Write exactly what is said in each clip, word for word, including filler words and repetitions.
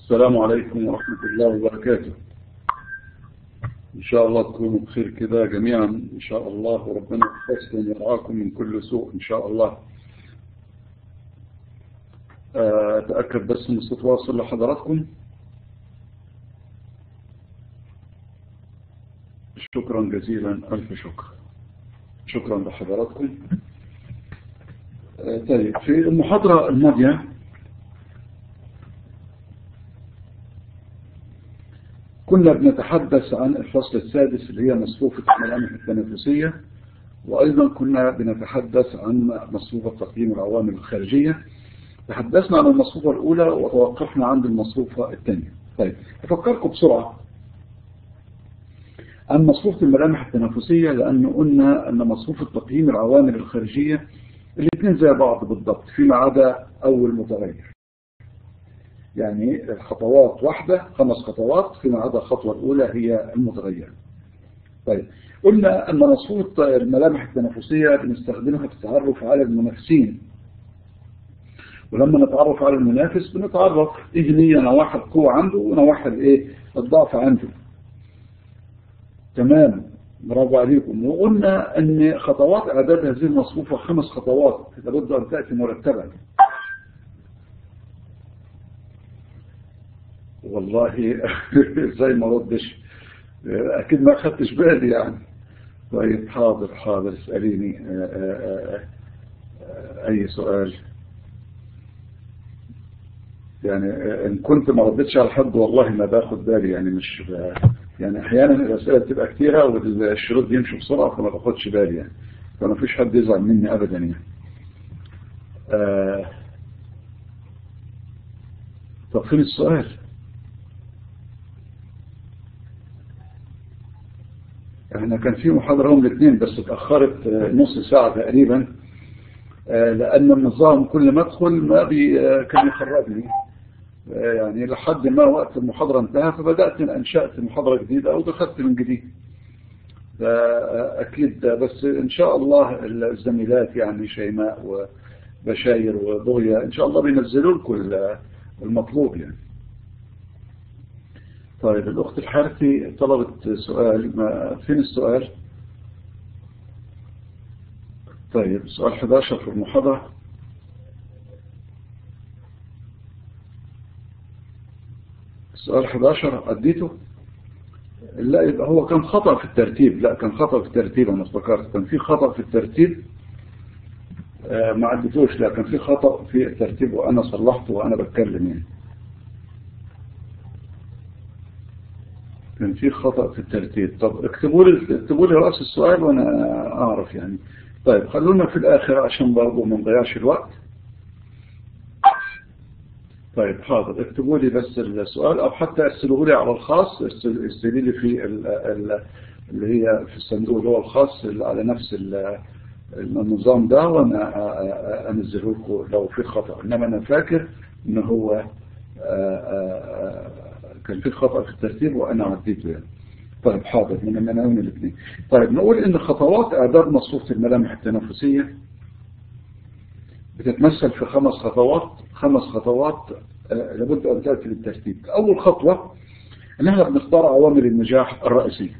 السلام عليكم ورحمة الله وبركاته. إن شاء الله تكونوا بخير كده جميعا إن شاء الله، وربنا يحفظكم ويرعاكم من كل سوء إن شاء الله. أتأكد بس من الصوت واصل لحضراتكم. شكرا جزيلا، ألف شكر. شكرا لحضراتكم. طيب، في المحاضرة الماضية كنا بنتحدث عن الفصل السادس اللي هي مصفوفة الملامح التنافسية، وأيضا كنا بنتحدث عن مصفوفة تقييم العوامل الخارجية. تحدثنا عن المصفوفة الأولى وتوقفنا عند المصفوفة الثانية. طيب، أفكركم بسرعة عن مصفوفة الملامح التنافسية، لأن قلنا أن مصفوفة تقييم العوامل الخارجية الاثنين زي بعض بالضبط فيما عدا أول متغير. يعني الخطوات واحدة، خمس خطوات فيما عدا الخطوة الأولى هي المتغير. طيب، قلنا أن مصفوفة الملامح التنافسية بنستخدمها في التعرف على المنافسين، ولما نتعرف على المنافس بنتعرف إيه هي نواحي القوة عنده ونواحي إيه الضعف عنده. تمام، برافو عليكم. وقلنا أن خطوات إعداد هذه المصفوفة خمس خطوات لابد أن تأتي مرتبة. والله زي ما ردش أكيد ما أخذتش بالي يعني. طيب، حاضر حاضر، اسأليني أي سؤال. يعني إن كنت ما ردتش على حد والله ما باخد بالي، يعني مش يعني أحيانا الأسئلة بتبقى كتيرة والشروط بيمشوا بسرعة فما باخدش بالي يعني، فما فيش حد يزعل مني أبدا يعني. آه طب فين السؤال؟ احنا كان في محاضرة يوم الاثنين بس اتأخرت نص ساعة تقريبا، لأن النظام كل ما ادخل ما بي كان يخرجني يعني لحد ما وقت المحاضرة انتهى، فبدأت أنشأت محاضرة جديدة ودخلت من جديد. أكيد بس إن شاء الله الزميلات يعني شيماء وبشاير وضوية إن شاء الله بينزلوا لكم المطلوب يعني. طيب، الأخت الحارثي طلبت سؤال، ما فين السؤال؟ طيب، سؤال أحد عشر في المحاضرة. السؤال أحد عشر أديته؟ لا، يبقى هو كان خطأ في الترتيب. لا، كان خطأ في الترتيب، أنا افتكرت كان في خطأ في الترتيب. آه ما عدتوش. لا، كان في خطأ في الترتيب وأنا صلحته وأنا بتكلم يعني. كان في خطأ في الترتيب. طب اكتبوا لي اكتبوا لي رأس السؤال وأنا أعرف يعني. طيب، خلونا في الآخر عشان برضه ما نضيعش الوقت. طيب، حاضر، اكتبوا لي بس السؤال أو حتى ارسلوه لي على الخاص. ارسلوا لي في ال ال اللي هي في الصندوق اللي هو الخاص اللي على نفس النظام ده، وأنا أنزله لكم لو في خطأ. إنما أنا فاكر إن هو كان في خطأ في الترتيب وأنا عديته يعني. طيب، حاضر، من المناوين الاثنين. طيب، نقول إن خطوات إعداد مصفوفة الملامح التنافسية بتتمثل في خمس خطوات. خمس خطوات لابد أن تأتي بالترتيب. أول خطوة إن احنا بنختار عوامل النجاح الرئيسية.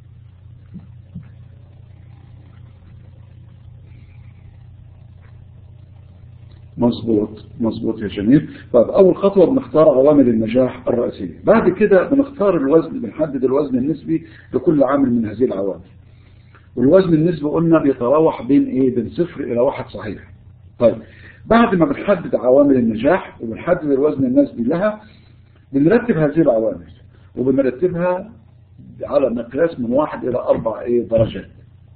مظبوط مظبوط يا جميل. طيب، أول خطوة بنختار عوامل النجاح الرئيسية. بعد كده بنختار الوزن، بنحدد الوزن النسبي لكل عامل من هذه العوامل. والوزن النسبي قلنا بيتراوح بين إيه؟ بين صفر إلى واحد صحيح. طيب، بعد ما بنحدد عوامل النجاح وبنحدد الوزن النسبي لها، بنرتب هذه العوامل وبنرتبها على مقياس من واحد إلى أربع إيه درجات.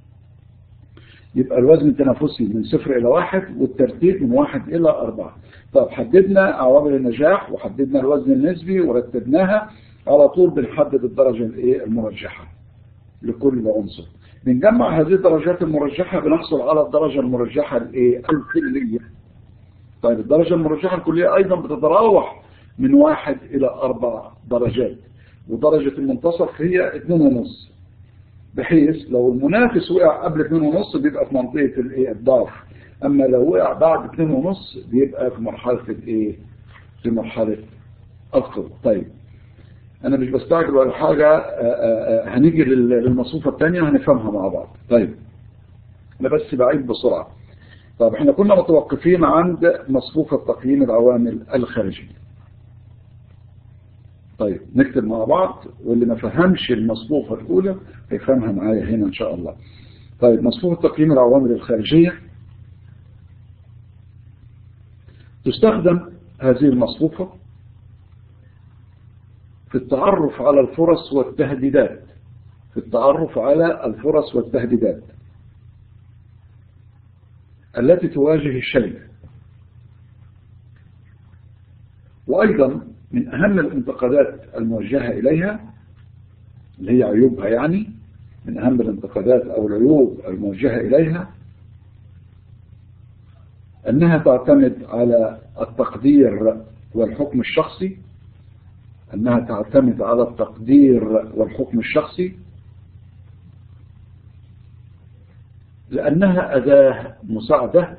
يبقى الوزن التنافسي من صفر إلى واحد والترتيب من واحد إلى أربعة. طب، حددنا عوامل النجاح وحددنا الوزن النسبي ورتبناها، على طول بنحدد الدرجة الإيه المرجحة لكل عنصر. بنجمع هذه الدرجات المرجحة بنحصل على الدرجة المرجحة الإيه الكلية. طيب، الدرجة المرجحة الكلية أيضا بتتراوح من واحد إلى أربع درجات، ودرجة المنتصف هي اتنين ونص، بحيث لو المنافس وقع قبل اتنين ونص بيبقى في منطقة الايه الضعف، اما لو وقع بعد اتنين ونص بيبقى في مرحلة الايه في مرحلة القوة. طيب أنا مش بستعجل ولا حاجة، هنيجي للمصفوفة الثانية هنفهمها مع بعض. طيب أنا بس بعيد بسرعة. طيب احنا كنا متوقفين عند مصفوفة تقييم العوامل الخارجية. طيب نكتب مع بعض، واللي ما فهمش المصفوفة الأولى هيفهمها معايا هنا إن شاء الله. طيب مصفوفة تقييم العوامل الخارجية، تستخدم هذه المصفوفة في التعرف على الفرص والتهديدات في التعرف على الفرص والتهديدات التي تواجه الشركة. وأيضا من أهم الانتقادات الموجهة إليها اللي هي عيوبها، يعني من أهم الانتقادات أو العيوب الموجهة إليها أنها تعتمد على التقدير والحكم الشخصي أنها تعتمد على التقدير والحكم الشخصي لأنها أداة مساعدة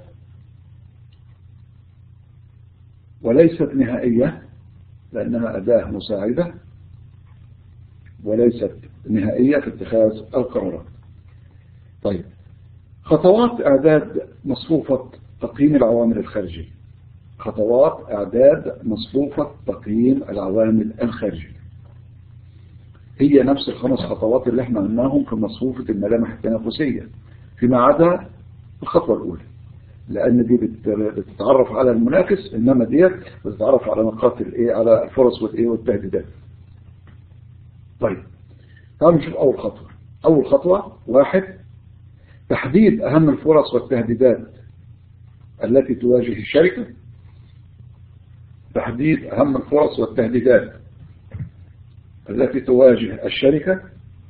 وليست نهائية لأنها أداة مساعدة وليست نهائية في اتخاذ القرارات. طيب خطوات إعداد مصفوفة تقييم العوامل الخارجية. خطوات إعداد مصفوفة تقييم العوامل الخارجية هي نفس الخمس خطوات اللي احنا قلناهم في مصفوفة الملامح التنافسية، فيما عدا الخطوة الأولى، لأن دي بتتعرف على المنافس، إنما دي بتتعرف على نقاط الإيه، على الفرص والإيه والتهديدات. طيب تعالوا نشوف أول خطوة. أول خطوة واحد، تحديد أهم الفرص والتهديدات التي تواجه الشركة. تحديد أهم الفرص والتهديدات التي تواجه الشركة.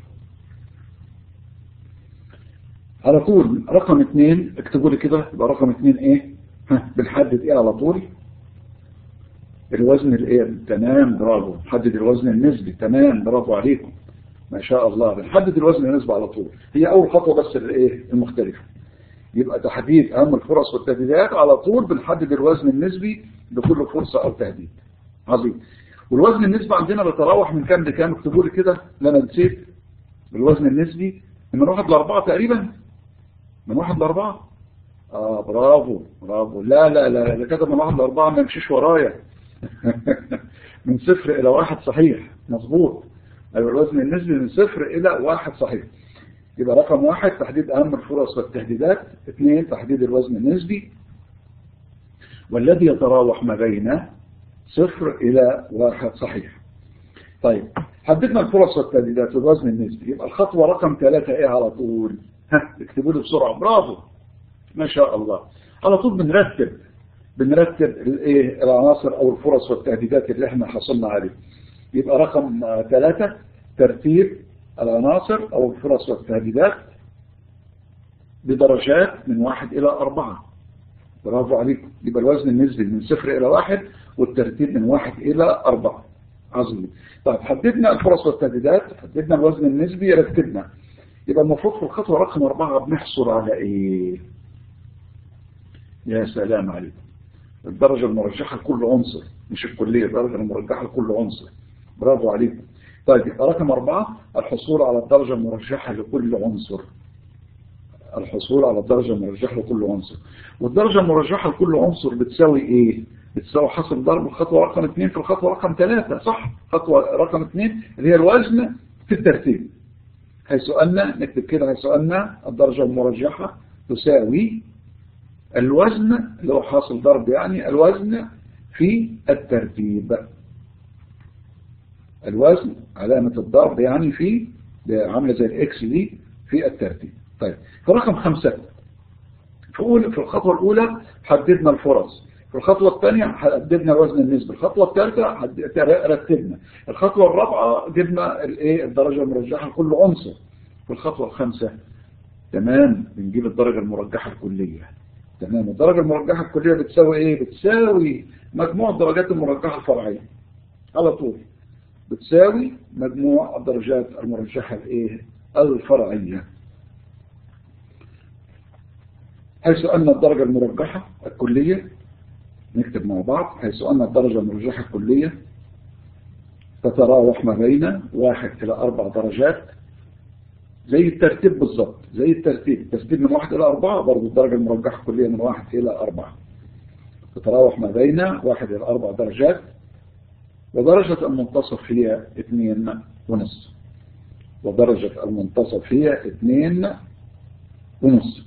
على طول رقم اثنين، اكتبوا لي كده، يبقى رقم اثنين ايه؟ ها بنحدد ايه على طول؟ الوزن الايه؟ تمام، برافو. نحدد الوزن النسبي، تمام، برافو عليكم، ما شاء الله. بنحدد الوزن النسبي على طول، هي اول خطوة بس الايه المختلفة. يبقى تحديد اهم الفرص والتهديدات، على طول بنحدد الوزن النسبي لكل فرصة او تهديد. عظيم. والوزن النسبي عندنا بيتراوح من كام لكام؟ اكتبوا لي كده، لا انا نسيت. الوزن النسبي من واحد لاربعة تقريبا، من واحد لاربعة. اه برافو برافو. لا لا لا لا كده من واحد لاربعة، ما يمشيش ورايا. من صفر الى واحد، صحيح مظبوط. ايوه الوزن النسبي من صفر الى واحد، صحيح. يبقى رقم واحد تحديد اهم الفرص والتهديدات. اثنين تحديد الوزن النسبي والذي يتراوح ما بين صفر الى واحد، صحيح. طيب حددنا الفرص والتهديدات والوزن النسبي، يبقى الخطوة رقم ثلاثة ايه على طول؟ ها اكتبوا لي بسرعة، برافو ما شاء الله. على طول بنرتب بنرتب الايه العناصر او الفرص والتهديدات اللي احنا حصلنا عليه. يبقى رقم ثلاثة ترتيب العناصر او الفرص والتهديدات بدرجات من واحد الى اربعة. برافو عليكم. يبقى الوزن النسبي من صفر الى واحد والترتيب من واحد الى اربعة. عظيم. طيب حددنا الفرص والتهديدات، حددنا الوزن النسبي، رتبنا. يبقى المفروض في الخطوة رقم أربعة بنحصل على إيه؟ يا سلام عليكم. الدرجة المرجحة لكل عنصر، مش الكلية، الدرجة المرجحة لكل عنصر. برافو عليكم. طيب يبقى رقم أربعة الحصول على الدرجة المرجحة لكل عنصر. الحصول على الدرجة المرجحة لكل عنصر. والدرجة المرجحة لكل عنصر بتساوي إيه؟ بتساوي حاصل ضرب الخطوة رقم اثنين في الخطوة رقم ثلاثة، صح؟ خطوة رقم اثنين اللي هي الوزن في الترتيب. حيث أن نكتب كده، حيث أن الدرجة المرجحة تساوي الوزن اللي هو حاصل ضرب، يعني الوزن في الترتيب. الوزن علامة الضرب يعني في، عاملة زي الإكس دي، في الترتيب. طيب في رقم خمسة، في الخطوة الأولى حددنا الفرص، في الخطوة الثانية حددنا الوزن النسبي، الخطوة الثالثة رتبنا، الخطوة الرابعة جبنا الايه الدرجة المرجحة لكل عنصر، في الخطوة الخامسة تمام بنجيب الدرجة المرجحة الكلية. تمام. الدرجة المرجحة الكلية بتساوي ايه؟ بتساوي مجموع الدرجات المرجحة الفرعية. على طول بتساوي مجموع الدرجات المرجحة الايه الفرعية. حيث أن الدرجة المرجحة الكلية، نكتب مع بعض، حيث أن الدرجة المرجحة الكلية تتراوح ما بين واحد إلى أربع درجات، زي الترتيب بالضبط، زي الترتيب الترتيب من واحد إلى أربعة، برضو الدرجة المرجحة كلية من واحد إلى أربعة، تتراوح ما بين واحد إلى أربع درجات، ودرجة المنتصف هي اثنين ونصف، ودرجة المنتصف هي اثنين ونصف.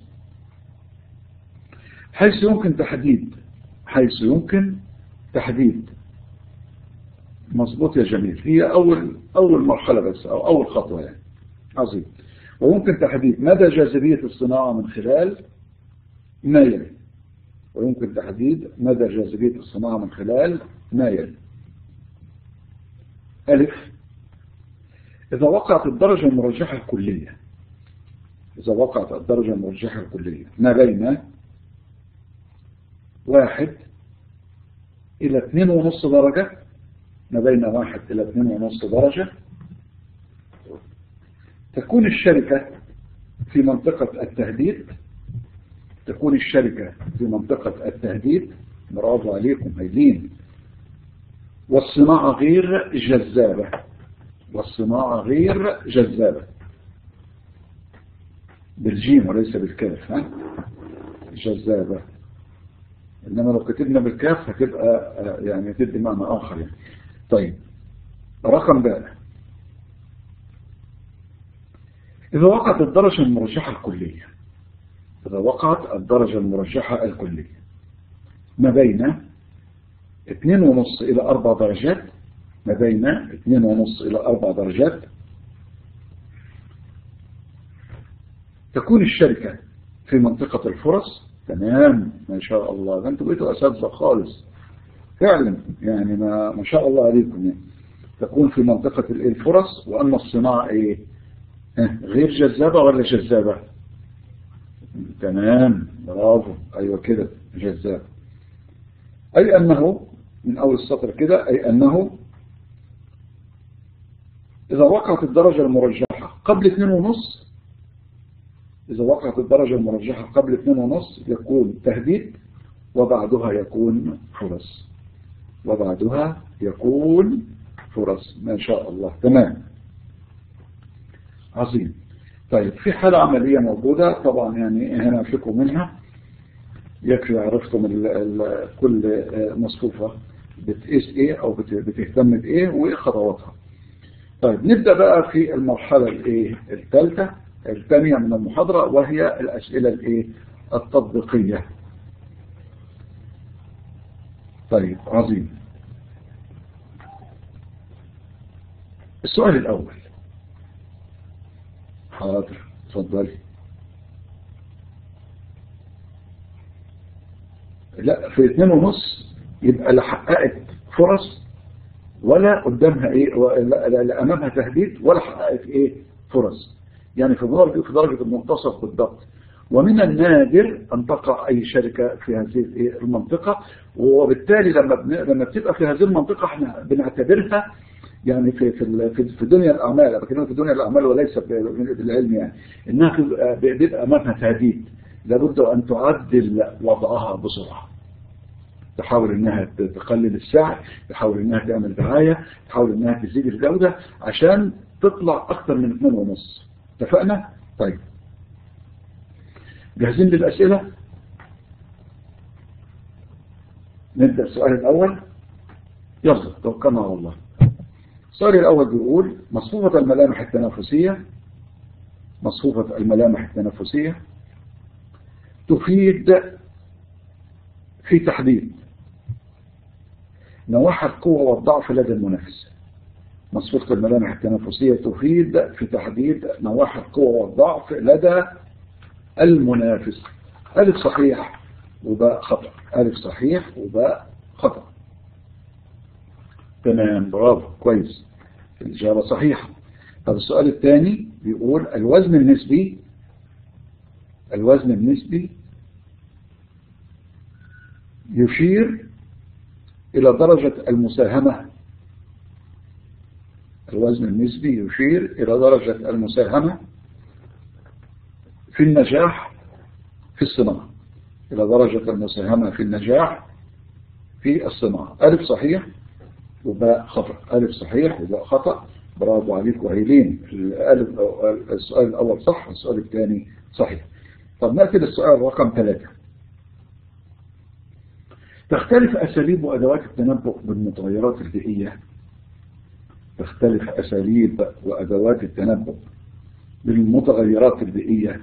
حيث يمكن تحديد حيث يمكن تحديد مظبوط يا جميل، هي أول أول مرحلة بس، أو أول خطوة يعني. عظيم. ويمكن تحديد مدى جاذبية الصناعة من خلال ما يلي. ويمكن تحديد مدى جاذبية الصناعة من خلال ما يلي. ألف، إذا وقعت الدرجة المرجحة الكلية إذا وقعت الدرجة المرجحة الكلية ما بين واحد إلى اثنين ونص درجة ما بين واحد إلى اثنين ونص درجة، تكون الشركة في منطقة التهديد تكون الشركة في منطقة التهديد برافو عليكم هيلين. والصناعة غير جذابة والصناعة غير جذابة بالجيم وليس بالكاف، ها جذابة، إنما لو كتبنا بالكاف هتبقى يعني تدي معنى آخر يعني. طيب رقم باء، إذا وقعت الدرجة المرجحة الكلية إذا وقعت الدرجة المرجحة الكلية ما بين اثنين ونص إلى أربع درجات ما بين اثنين ونص إلى أربع درجات، تكون الشركة في منطقة الفرص. تمام ما شاء الله، ده انتوا بقيتوا أساتذة خالص فعلا يعني، ما, ما شاء الله عليكم يعني. تكون في منطقة الفرص، وأن الصناعة ايه غير جذابة ولا جذابة؟ تمام برافو، أيوة كده جذابة. أي أنه من أول السطر كده، أي أنه إذا وقعت الدرجة المرجحة قبل اثنين ونص إذا وقعت الدرجة المرجحة قبل اثنين ونص يكون تهديد، وبعدها يكون فرص وبعدها يكون فرص ما شاء الله. تمام عظيم. طيب في حالة عملية موجودة طبعا يعني هنا فيكم منها، يكفي عرفتم ال ال كل مصفوفة بتقيس ايه او بتهتم بايه وايه خطواتها. طيب نبدأ بقى في المرحلة الايه الثالثة الثانية من المحاضرة، وهي الأسئلة الايه التطبيقية. طيب عظيم. السؤال الأول، حاضر اتفضلي. لا في اثنين ونص يبقى لا حققت فرص ولا قدامها ايه، لا امامها تهديد ولا حققت ايه فرص، يعني في درجة في درجة المنتصف بالضبط. ومن النادر ان تقع اي شركة في هذه المنطقة، وبالتالي لما لما بتبقى في هذه المنطقة احنا بنعتبرها يعني في في في دنيا الاعمال، بكلمك في دنيا الاعمال وليس بالعلم يعني، انها بيبقى امامها تهديد، لابد ان تعدل وضعها بسرعه، تحاول انها تقلل السعر، تحاول انها تعمل دعايه، تحاول انها تزيد الجوده عشان تطلع اكثر من اثنين ونص. اتفقنا؟ طيب جاهزين للاسئله؟ نبدا السؤال الاول، يلا توكلنا على الله. السؤال الأول بيقول مصفوفة الملامح التنافسية مصفوفة الملامح التنافسية تفيد في تحديد نواحي القوة والضعف لدى المنافس. مصفوفة الملامح التنافسية تفيد في تحديد نواحي القوة والضعف لدى المنافس. ألف صحيح وباء خطأ، ألف صحيح وباء خطأ. تمام برافو كويس، الإجابة صحيحة. طب السؤال الثاني بيقول الوزن النسبي الوزن النسبي يشير إلى درجة المساهمة الوزن النسبي يشير إلى درجة المساهمة في النجاح في الصناعة إلى درجة المساهمة في النجاح في الصناعة. ألف صحيح وباء خطأ. ألف صحيح وباء خطأ. برافو عليك وهيلين. الألف السؤال الأول صح والسؤال الثاني صحيح. طب نأتي للسؤال رقم ثلاثة. تختلف أساليب وأدوات التنبؤ بالمتغيرات البيئية. تختلف أساليب وأدوات التنبؤ بالمتغيرات البيئية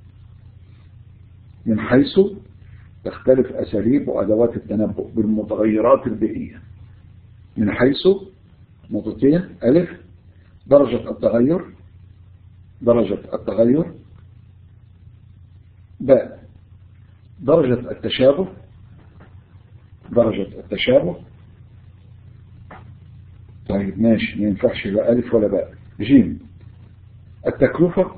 من حيث تختلف أساليب وأدوات التنبؤ بالمتغيرات البيئية من حيث نقطتين. ألف درجة التغير درجة التغير. باء درجة التشابه درجة التشابه. طيب ماشي، ما ينفعش لا ألف ولا باء. جيم التكلفة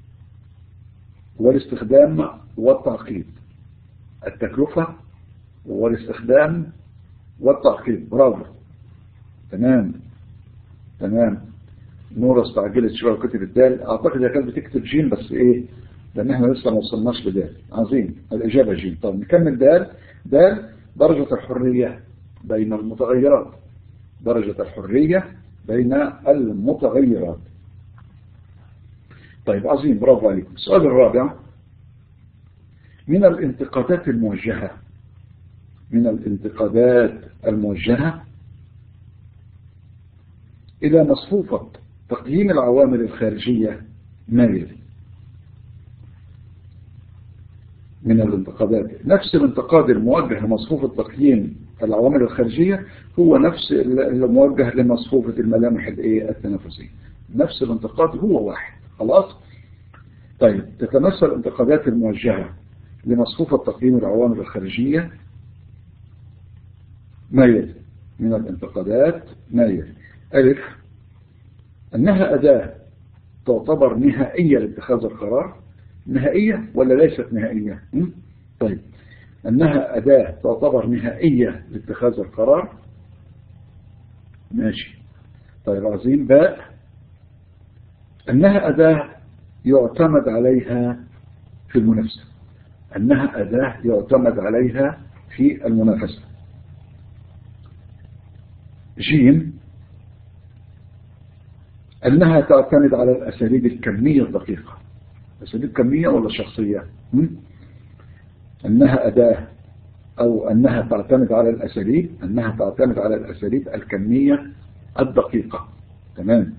والاستخدام والتعقيد. التكلفة والاستخدام والتعقيد. برافو. تمام تمام. نورة استعجلت شوية وكتب الدال. اعتقد هي كانت بتكتب جيم بس ايه، لان احنا لسه ما وصلناش لدال. عظيم. الاجابة جيم. طب نكمل دال. دال درجة الحرية بين المتغيرات. درجة الحرية بين المتغيرات. طيب عظيم. برافو عليكم. السؤال الرابع. من الانتقادات الموجهة من الانتقادات الموجهة إلى مصفوفة تقييم العوامل الخارجية ما يلي. من الانتقادات، نفس الانتقاد الموجه لمصفوفة تقييم العوامل الخارجية هو نفس الموجه لمصفوفة الملامح التنافسية. نفس الانتقاد هو واحد. خلاص. طيب تتمثل الانتقادات الموجهة لمصفوفة تقييم العوامل الخارجية ما يلي. من الانتقادات ما يلي. ألف أنها أداة تعتبر نهائية لاتخاذ القرار. نهائية ولا ليست نهائية؟ طيب أنها أداة تعتبر نهائية لاتخاذ القرار. ماشي. طيب عظيم. باء أنها أداة يعتمد عليها في المنافسة. أنها أداة يعتمد عليها في المنافسة. جيم أنها تعتمد على الأساليب الكمية الدقيقة. أساليب كمية ولا شخصية؟ أنها أداة أو أنها تعتمد على الأساليب أنها تعتمد على الأساليب الكمية الدقيقة. تمام.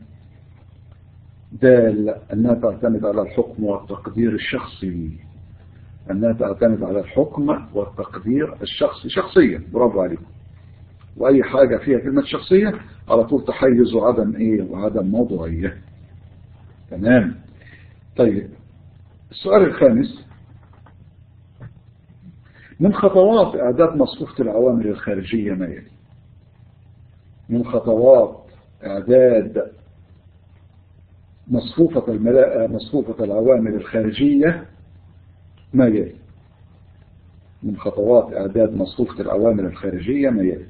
دال أنها تعتمد على الحكم والتقدير الشخصي. أنها تعتمد على الحكم والتقدير الشخصي. شخصية. برافو عليكم. وأي حاجة فيها كلمة شخصية على طول تحيز وعدم إيه وعدم موضوعية. تمام. طيب السؤال الخامس. من خطوات إعداد مصفوفة العوامل الخارجية ما يلي. من خطوات إعداد مصفوفة الملا... مصفوفة العوامل الخارجية ما يلي. من خطوات إعداد مصفوفة العوامل الخارجية ما يلي.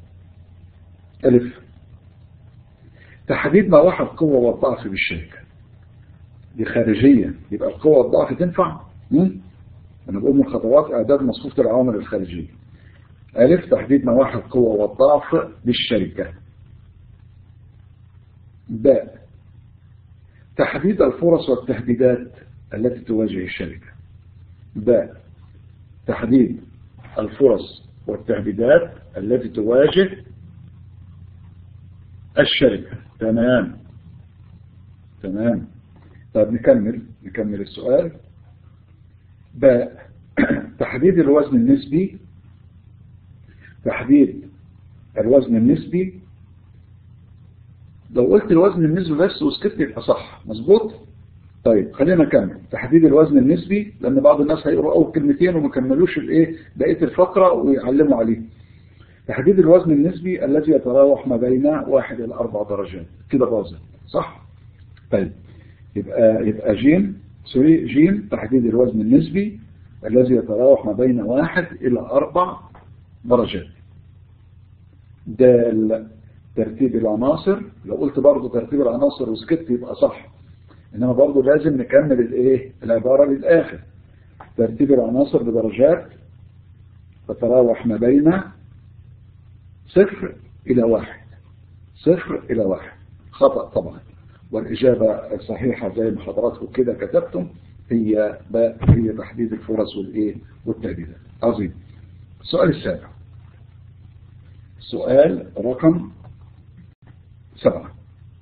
ألف تحديد مواحد القوة والضعف بالشركة. دي خارجية، يبقى القوة والضعف تنفع؟ أنا بقول من خطوات إعداد مصفوفة العوامل الخارجية. ألف تحديد مواحد القوة والضعف بالشركة. باء تحديد الفرص والتهديدات التي تواجه الشركة. باء تحديد الفرص والتهديدات التي تواجه الشركة. تمام تمام. طيب نكمل نكمل السؤال. باء تحديد الوزن النسبي. تحديد الوزن النسبي. لو قلت الوزن النسبي بس وسكت يبقى صح. مظبوط. طيب خلينا نكمل. تحديد الوزن النسبي، لأن بعض الناس هيقروا أول كلمتين وما كملوش الايه بقية الفقرة ويعلموا عليه. تحديد الوزن النسبي الذي يتراوح ما بين واحد إلى أربع درجات. كده باظت صح؟ طيب يبقى يبقى جيم سوري جيم تحديد الوزن النسبي الذي يتراوح ما بين واحد إلى أربع درجات. دال ترتيب العناصر. لو قلت برضو ترتيب العناصر وسكت يبقى صح، إنما برضو لازم نكمل الايه العبارة للآخر. ترتيب العناصر بدرجات تتراوح ما بين صفر إلى واحد. صفر إلى واحد. خطأ طبعا، والإجابة الصحيحة زي ما حضراتكم كده كتبتم هي باء، هي تحديد الفرص والإيه والتهديدات. عظيم. السؤال السابع، سؤال رقم سبعة.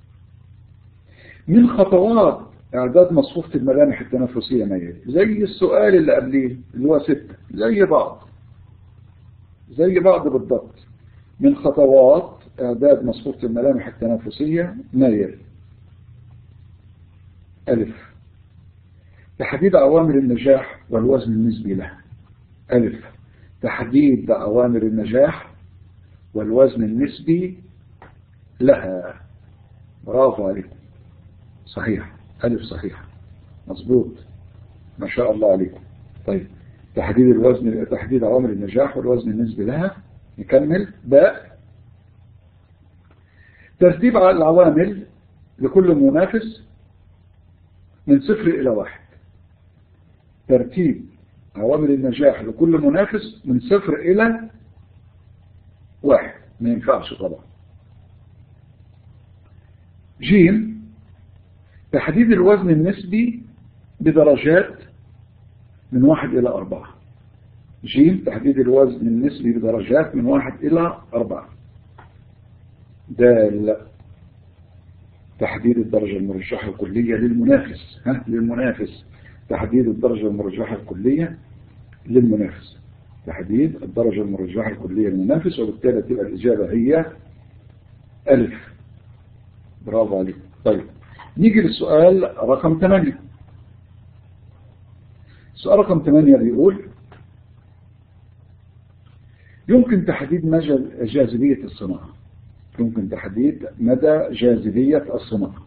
من خطوات إعداد مصفوفة الملامح التنافسية ما يلي، زي السؤال اللي قبليه اللي هو ستة، زي بعض زي بعض بالضبط. من خطوات إعداد مصفوفة الملامح التنافسية ما يلي: ألف، تحديد عوامل النجاح والوزن النسبي لها. ألف، تحديد عوامل النجاح والوزن النسبي لها. برافو عليكم، صحيح، ألف صحيح، مظبوط، ما شاء الله عليكم. طيب، تحديد الوزن، تحديد عوامل النجاح والوزن النسبي لها. نكمل. باء، ترتيب العوامل لكل منافس من صفر إلى واحد. ترتيب عوامل النجاح لكل منافس من صفر إلى واحد، ما ينفعش طبعا. جيم، تحديد الوزن النسبي بدرجات من واحد إلى أربعة. جيم، تحديد الوزن النسبي بدرجات من واحد إلى أربعة. دال، تحديد الدرجة المرجحة الكلية للمنافس. ها للمنافس، تحديد الدرجة المرجحة الكلية للمنافس. تحديد الدرجة المرجحة الكلية للمنافس، وبالتالي تبقى الإجابة هي ألف. برافو عليكم. طيب، نيجي للسؤال رقم ثمانية. السؤال رقم ثمانية بيقول: يمكن تحديد مدى جاذبية الصناعة. يمكن تحديد مدى جاذبية الصناعة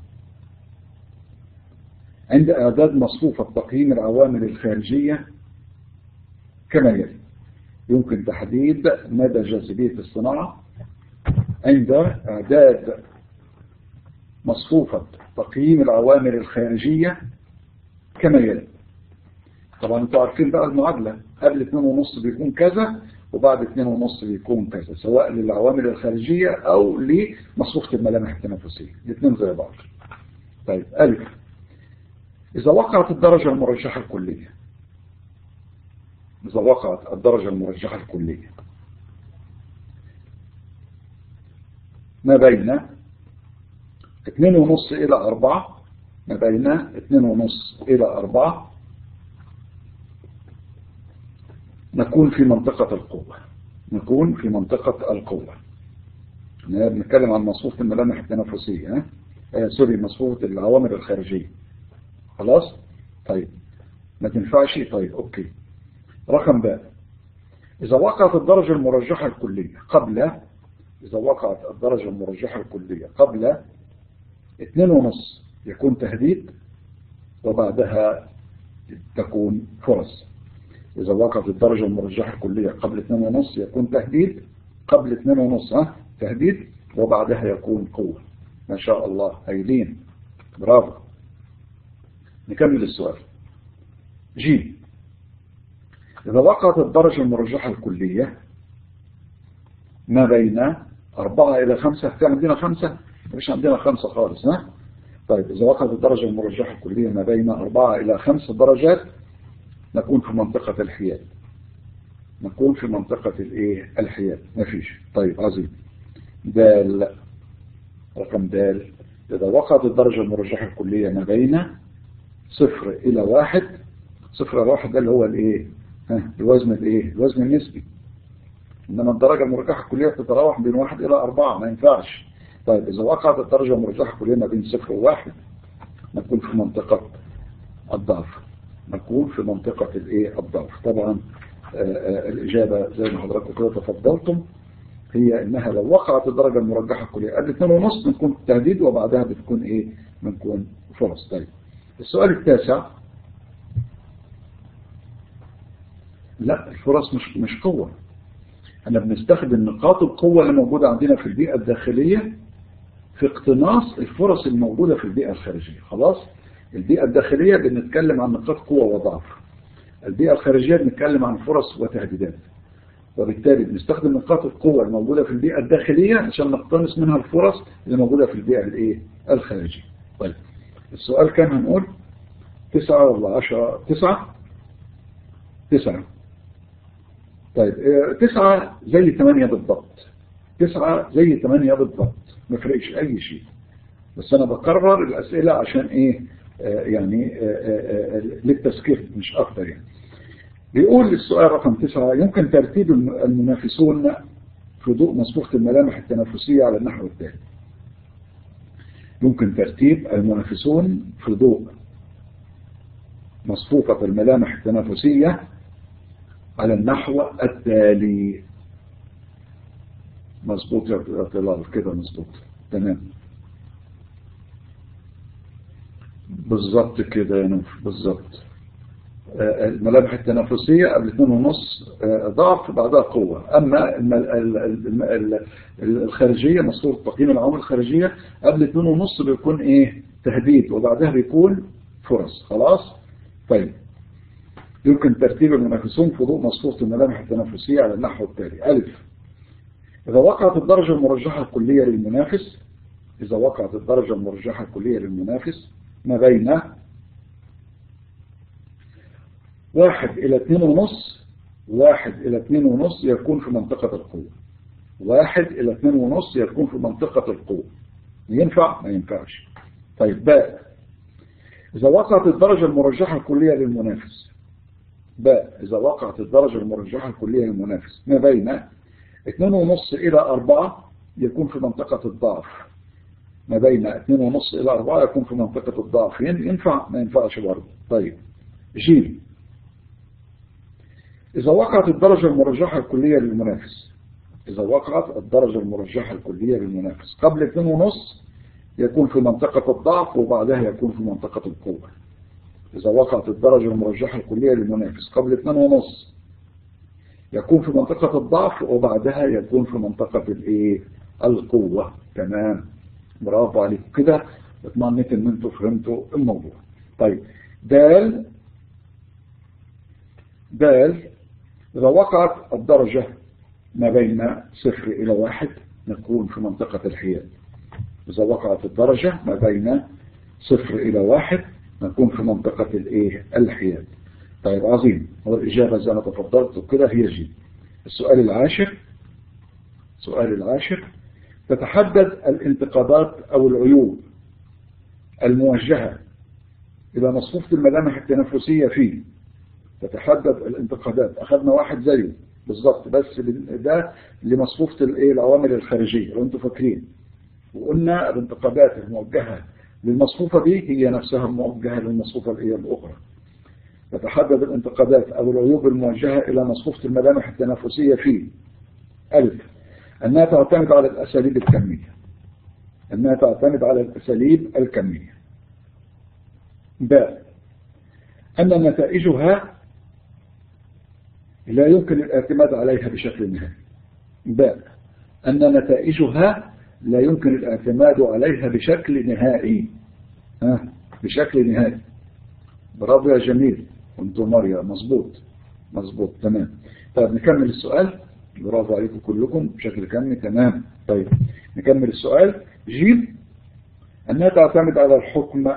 عند إعداد مصفوفة تقييم العوامل الخارجية كما يلي. يمكن تحديد مدى جاذبية الصناعة عند إعداد مصفوفة تقييم العوامل الخارجية كما يلي. طبعا انتوا عارفين بقى المعادلة، قبل اتنين ونص بيكون كذا وبعد اتنين ونص بيكون كذا، سواء للعوامل الخارجية او لمصفوفة الملامح التنافسية، الاثنين زي بعض. طيب، ألف، إذا وقعت الدرجة المرجحة الكلية إذا وقعت الدرجة المرجحة الكلية ما بين اتنين ونص إلى أربعة ما بين اتنين ونص إلى أربعة نكون في منطقة القوة. نكون في منطقة القوة. بنتكلم عن مصفوفة الملامح التنافسية، آه سوري، مصفوفة العوامل الخارجية. خلاص؟ طيب، ما تنفعش. طيب، أوكي. رقم باء، إذا وقعت الدرجة المرجحة الكلية قبل إذا وقعت الدرجة المرجحة الكلية قبل اتنين ونص يكون تهديد، وبعدها تكون فرص. إذا وقعت الدرجة المرجحة الكلية قبل اتنين ونص يكون تهديد، قبل اتنين ونص ها تهديد، وبعدها يكون قوة. ما شاء الله، هايلين، برافو. نكمل السؤال. جيم، إذا وقعت الدرجة المرجحة الكلية ما بين أربعة إلى خمسة. في عندنا خمسة؟ مش عندنا خمسة خالص. ها؟ طيب، إذا وقعت الدرجة المرجحة الكلية ما بين أربعة إلى خمسة درجات نكون في منطقة الحياد. نكون في منطقة الإيه؟ الحياد. مفيش. طيب، عظيم. دال، رقم دال، إذا وقعت الدرجة المرجحة الكلية ما بين صفر إلى واحد. صفر إلى واحد ده اللي هو الإيه؟ ها؟ الوزن الإيه؟ الوزن النسبي. إنما الدرجة المرجحة الكلية تتراوح بين واحد إلى أربعة، ما ينفعش. طيب، إذا وقعت الدرجة المرجحة الكلية ما بين صفر وواحد نكون في منطقة الضعف. نكون في منطقة الإيه؟ الضعف. طبعا آآ آآ الإجابة زي ما حضراتكم كده تفضلتم هي إنها لو وقعت الدرجة المرجحة الكلية قبل اتنين ونص بنكون تهديد، وبعدها بتكون إيه؟ بنكون فرص. طيب، السؤال التاسع. لا، الفرص مش مش قوة. احنا بنستخدم نقاط القوة اللي موجودة عندنا في البيئة الداخلية في اقتناص الفرص الموجودة في البيئة الخارجية. خلاص؟ البيئة الداخلية بنتكلم عن نقاط قوة وضعف. البيئة الخارجية بنتكلم عن فرص وتهديدات. وبالتالي بنستخدم نقاط القوة الموجودة في البيئة الداخلية عشان نقتنص منها الفرص اللي موجودة في البيئة الايه الخارجية. طيب السؤال كان هنقول تسعة ولا عشرة؟ تسعة تسعة. طيب تسعة زي ثمانية بالضبط، تسعة زي ثمانية بالضبط، ما فرقش أي شيء، بس أنا بكرر الأسئلة عشان إيه آه يعني آه آه آه للتذكير مش أكتر. يعني بيقول السؤال رقم تسعة: يمكن ترتيب المنافسون في ضوء مصفوفة الملامح التنافسية على النحو التالي. يمكن ترتيب المنافسون في ضوء مصفوفة الملامح التنافسية على النحو التالي. مظبوط يا طلال كده، مظبوط تمام، بالظبط كده يا نوف، بالظبط. الملامح التنافسية قبل اثنين ونص ضعف بعدها قوة، أما الخارجية مصفوفة تقييم العوامل الخارجية قبل اثنين ونص بيكون إيه تهديد وبعدها بيكون فرص. خلاص طيب. يمكن ترتيب المنافسون في ضوء مصفوفة الملامح التنافسية على النحو التالي: ألف، إذا وقعت الدرجة المرجحة الكلية للمنافس إذا وقعت الدرجة المرجحة الكلية للمنافس ما بين واحد إلى اثنين ونص، واحد إلى اثنين ونص يكون في منطقة القوة، واحد إلى اثنين ونص يكون في منطقة القوة. ينفع؟ ما ينفعش. طيب باء، إذا وقعت الدرجة المرجحة الكلية للمنافس باء إذا وقعت الدرجة المرجحة الكلية للمنافس ما بين اثنين ونص إلى أربعة يكون في منطقة الضعف. ما بين اثنين ونص إلى أربعة يكون في منطقة الضعف. ينفع؟ ما ينفعش برضه. طيب جيم، إذا وقعت الدرجة المرجحة الكلية للمنافس إذا وقعت الدرجة المرجحة الكلية للمنافس قبل اثنين ونص يكون في منطقة الضعف وبعدها يكون في منطقة القوة. إذا وقعت الدرجة المرجحة الكلية للمنافس قبل اثنين ونص يكون في منطقة الضعف وبعدها يكون في منطقة الايه القوة. تمام، برافو عليكم كده، اطمئنيت ان انتوا فهمتوا الموضوع. طيب دال دال إذا وقعت الدرجة ما بين صفر إلى واحد نكون في منطقة الحياد. إذا وقعت الدرجة ما بين صفر إلى واحد نكون في منطقة الإيه الحياد. طيب عظيم، هو الإجابة زي ما تفضلت وكده هي جي. السؤال العاشر السؤال العاشر تتحدد الانتقادات أو العيوب الموجهة إلى مصفوفة الملامح التنافسية فيه. تتحدد الانتقادات، أخذنا واحد زيه بالضبط بس ده لمصفوفة الايه العوامل الخارجية لو انتم فاكرين، وقلنا الانتقادات الموجهة للمصفوفة دي هي نفسها موجهة للمصفوفة الايه الأخرى. تتحدد الانتقادات أو العيوب الموجهة إلى مصفوفة الملامح التنافسية فيه: ألف، أنها تعتمد على الأساليب الكمية أنها تعتمد على الأساليب الكمية. باء، أن نتائجها لا يمكن الاعتماد عليها بشكل نهائي. باء، أن نتائجها لا يمكن الاعتماد عليها بشكل نهائي. ها بشكل نهائي، برافو يا جميل وانتم مريم، مظبوط مظبوط تمام. طيب نكمل السؤال، برافو عليكم كلكم بشكل كمي تمام. طيب نكمل السؤال. جيم، أنها تعتمد على الحكم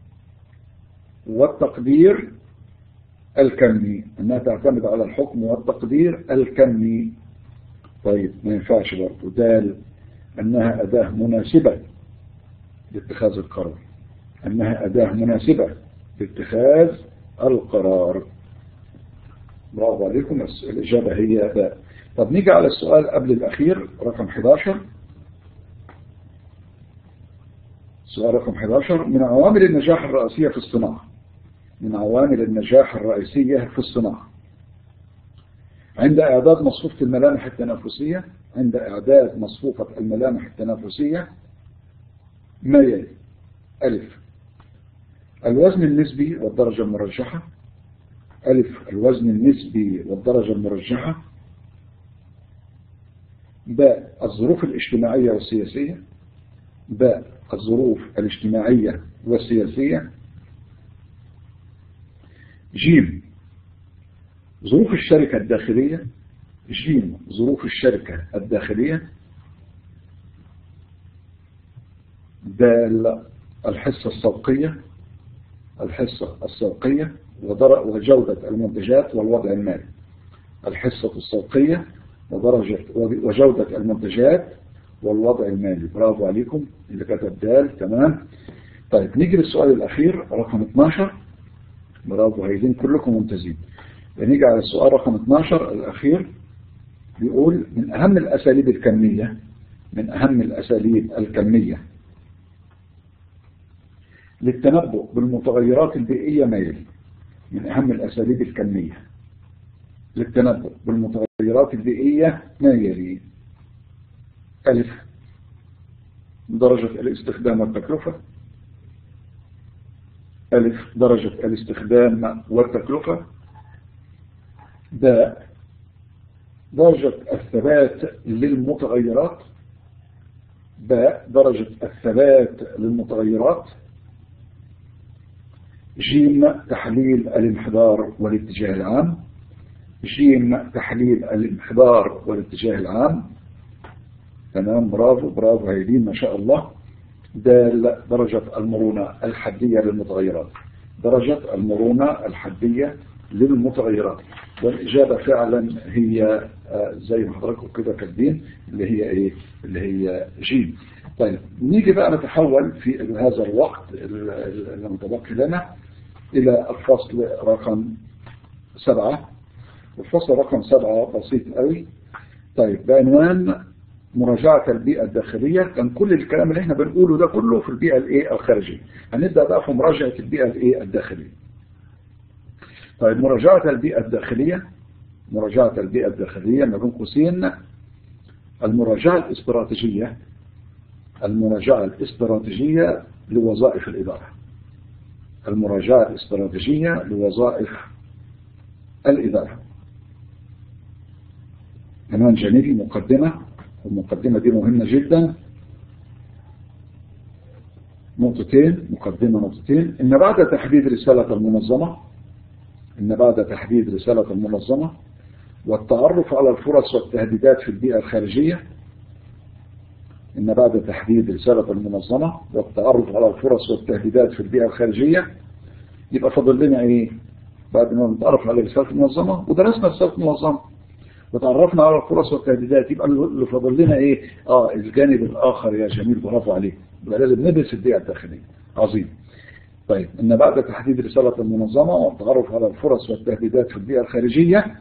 والتقدير الكمي أنها تعتمد على الحكم والتقدير الكمي. طيب ما ينفعش برضه. دال، أنها أداة مناسبة لاتخاذ القرار أنها أداة مناسبة لاتخاذ القرار. برافو عليكم، الإجابة هي باء. طب نيجي على السؤال قبل الأخير رقم أحد عشر. السؤال رقم أحد عشر: من عوامل النجاح الرئيسية في الصناعة من عوامل النجاح الرئيسية في الصناعة عند إعداد مصفوفة الملامح التنافسية عند إعداد مصفوفة الملامح التنافسية ما يلي: ألف، الوزن النسبي والدرجة المرجحة ألف الوزن النسبي والدرجة المرجحة. باء، الظروف الاجتماعية والسياسية باء، الظروف الاجتماعية والسياسية. جيم، ظروف الشركة الداخلية جيم ظروف الشركة الداخلية. دال الحصة السوقية الحصة السوقية وجودة المنتجات والوضع المالي. الحصة السوقية ودرجة وجودة المنتجات والوضع المالي. برافو عليكم اللي كتب دال. تمام. طيب نيجي للسؤال الأخير رقم اثناشر. برافو هايلين كلكم ممتازين. نيجي على السؤال رقم اثناشر الأخير. بيقول من أهم الأساليب الكمية من أهم الأساليب الكمية للتنبؤ بالمتغيرات البيئية ما يلي. من أهم الأساليب الكمية للتنبؤ بالمتغيرات البيئية ما يلي. ألف درجة الاستخدام والتكلفة. ألف درجة الاستخدام والتكلفة. باء درجة الثبات للمتغيرات. باء درجة الثبات للمتغيرات. جيم تحليل الانحدار والاتجاه العام. جيم تحليل الانحدار والاتجاه العام. تمام. برافو برافو هايلين ما شاء الله. دال درجة المرونة الحدية للمتغيرات. درجة المرونة الحدية للمتغيرات. والإجابة فعلا هي زي ما حضراتكم كده كاتبين اللي هي ايه اللي هي جيم. طيب نيجي بقى نتحول في هذا الوقت المتبقي لنا إلى الفصل رقم سبعة. الفصل رقم سبعة بسيط قوي. طيب بعنوان مراجعة البيئة الداخلية. كان كل الكلام اللي احنا بنقوله ده كله في البيئة الايه الخارجية. هنبدأ بقى في مراجعة البيئة الايه الداخلية. طيب مراجعة البيئة الداخلية مراجعة البيئة الداخلية ما بين قوسين المراجعة الاستراتيجية المراجعة الاستراتيجية لوظائف الإدارة. المراجعة الاستراتيجية لوظائف الإدارة. كمان جانبي مقدمة. المقدمة دي مهمة جدا. نقطتين مقدمة نقطتين. إن بعد تحديد رسالة المنظمة إن بعد تحديد رسالة المنظمة والتعرف على الفرص والتهديدات في البيئة الخارجية. إن بعد تحديد رسالة المنظمة والتعرف على الفرص والتهديدات في البيئة الخارجية يبقى فضل لنا إيه؟ بعد ما نتعرف على رسالة المنظمة ودرسنا رسالة المنظمة وتعرفنا على الفرص والتهديدات يبقى اللي فضل لنا إيه؟ آه الجانب الآخر يا جميل. برافو عليك. يبقى لازم ندرس البيئة الداخلية. عظيم. طيب إن بعد تحديد رسالة المنظمة والتعرف على الفرص والتهديدات في البيئة الخارجية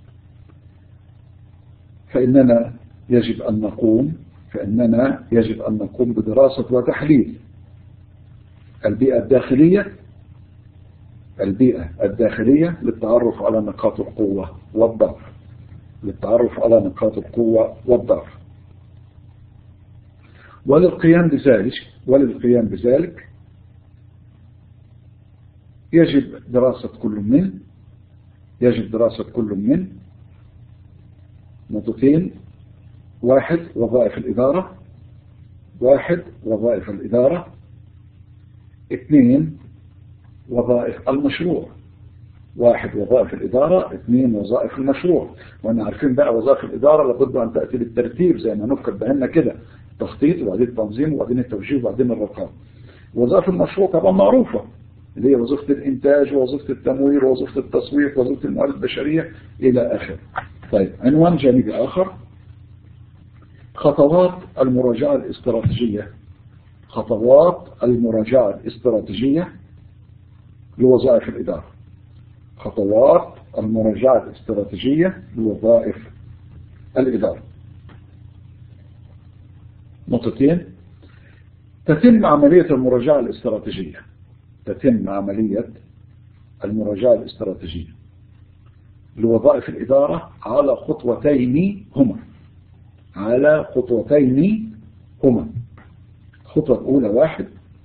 فإننا يجب أن نقوم فإننا يجب أن نقوم بدراسة وتحليل البيئة الداخلية البيئة الداخلية للتعرف على نقاط القوة والضعف للتعرف على نقاط القوة والضعف وللقيام بذلك وللقيام بذلك يجب دراسة كل من يجب دراسة كل من نقطتين. واحد وظائف الإدارة واحد وظائف الإدارة. اثنين وظائف المشروع. واحد وظائف الإدارة. اثنين وظائف المشروع. وانا عارفين بقى وظائف الإدارة لابد أن تأتي بالترتيب زي ما نكتب بهنا كده تخطيط وبعدين التنظيم وبعدين التوجيه وبعدين الرقابة. وظائف المشروع طبعا معروفة اللي هي وظيفة الإنتاج ووظيفة التمويل ووظيفة التسويق ووظيفة الموارد البشرية إلى آخره. طيب عنوان جانبي آخر خطوات المراجعة الاستراتيجية خطوات المراجعة الاستراتيجية لوظائف الإدارة. خطوات المراجعة الاستراتيجية لوظائف الإدارة. نقطتين. تتم عملية المراجعة الاستراتيجية تتم عملية المراجعة الاستراتيجية لوظائف الإدارة على خطوتين هما على خطوتين هما الخطوة الأولى واحد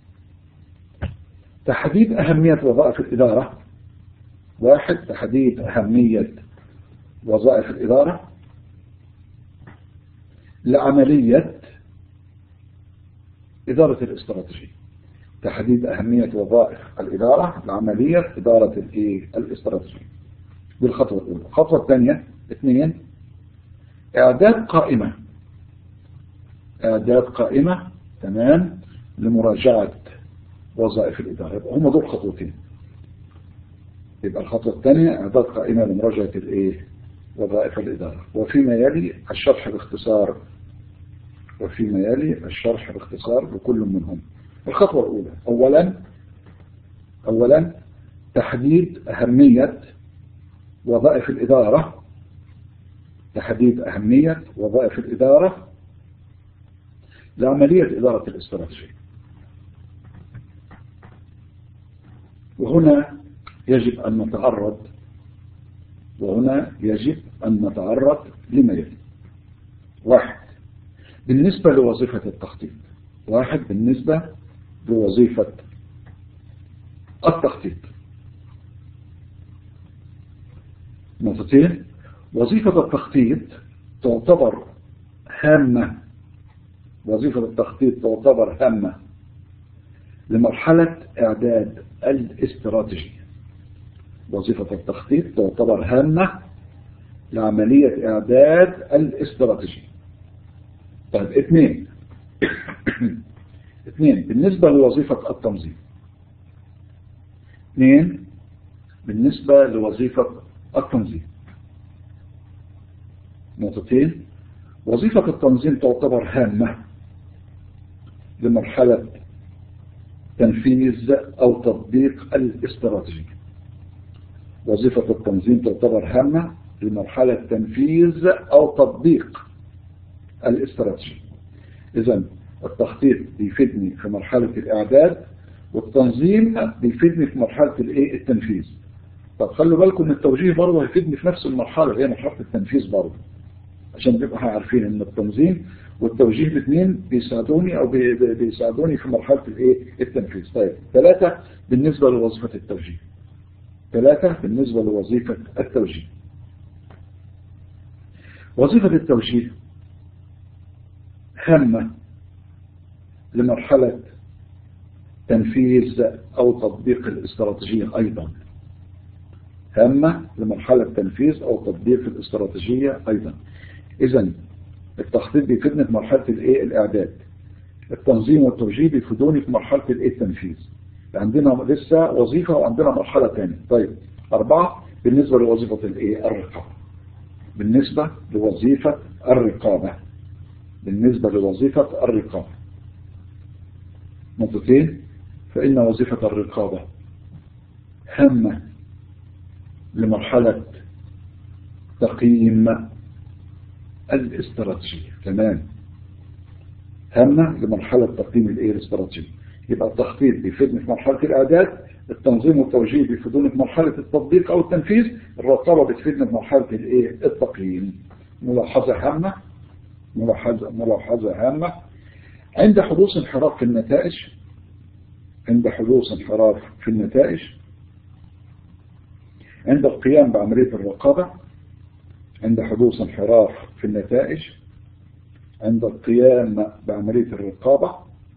تحديد أهمية وظائف الإدارة واحد تحديد أهمية وظائف الإدارة لعملية إدارة الاستراتيجية. تحديد أهمية وظائف الإدارة لعملية إدارة الاستراتيجية بالخطوة الأولى. الخطوة الثانية اثنين إعداد قائمة إعداد قائمة تمام لمراجعة وظائف الإدارة. يبقى هم دول خطوتين. يبقى الخطوة الثانية إعداد قائمة لمراجعة الإيه وظائف الإدارة. وفيما يلي الشرح باختصار وفيما يلي الشرح باختصار لكل منهم. الخطوة الأولى أولا أولا تحديد أهمية وظائف الإدارة تحديد أهمية وظائف الإدارة لعملية إدارة الاستراتيجية. وهنا يجب أن نتعرض وهنا يجب أن نتعرض لما يلي. واحد بالنسبة لوظيفة التخطيط واحد بالنسبة لوظيفة التخطيط نقطتين. وظيفة التخطيط تعتبر هامة وظيفة التخطيط تعتبر هامة لمرحلة إعداد الاستراتيجية. وظيفة التخطيط تعتبر هامة لعملية إعداد الاستراتيجية. طيب اثنين اثنين بالنسبة لوظيفة التنظيم اثنين بالنسبة لوظيفة التنظيم نقطتين. وظيفة التنظيم تعتبر هامة لمرحلة تنفيذ أو تطبيق الاستراتيجية. وظيفة التنظيم تعتبر هامة لمرحلة تنفيذ أو تطبيق الاستراتيجية. إذن التخطيط بيفيدني في مرحلة الإعداد والتنظيم بيفيدني في مرحلة الإيه التنفيذ. طب خلوا بالكم ان التوجيه برضه هيفيدني في نفس المرحلة هي مرحلة التنفيذ برضه عشان نبقى عارفين ان التنظيم والتوجيه الاثنين بيساعدوني او بيساعدوني في مرحلة الايه التنفيذ. طيب ثلاثة بالنسبة لوظيفة التوجيه ثلاثة بالنسبة لوظيفة التوجيه. وظيفة التوجيه هامة لمرحلة تنفيذ أو تطبيق الاستراتيجية أيضا هامة لمرحلة تنفيذ أو تطبيق الاستراتيجية أيضا. إذن التخطيط بيفيدني في مرحلة الإيه الإعداد. التنظيم والتوجيه بيفيدوني في مرحلة الإيه التنفيذ. عندنا لسه وظيفة وعندنا مرحلة ثانية. طيب أربعة بالنسبة لوظيفة الإيه الرقابة بالنسبة لوظيفة الرقابة بالنسبة لوظيفة الرقابة نقطتين. فإن وظيفة الرقابة هامة لمرحلة تقييم الاستراتيجية كمان هامة لمرحلة تقييم الايه الاستراتيجية. يبقى التخطيط بيفيدني في مرحلة الإعداد التنظيم والتوجيه بيفيدوني في مرحلة التطبيق أو التنفيذ الرقابة بتفيدني في مرحلة الايه التقييم. ملاحظة هامة ملاحظة ملاحظة هامة عند حدوث انحراف في النتائج عند حدوث انحراف في النتائج عند القيام بعملية الرقابة عند حدوث انحراف في النتائج عند القيام بعملية الرقابة